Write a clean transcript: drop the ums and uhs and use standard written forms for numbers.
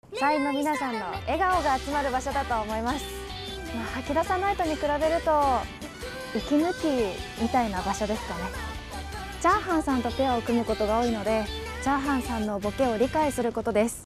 社員の皆さんの笑顔が集まる場所だと思います。吐き出さないとに比べると息抜きみたいな場所ですかね。チャーハンさんとペアを組むことが多いので、チャーハンさんのボケを理解することです。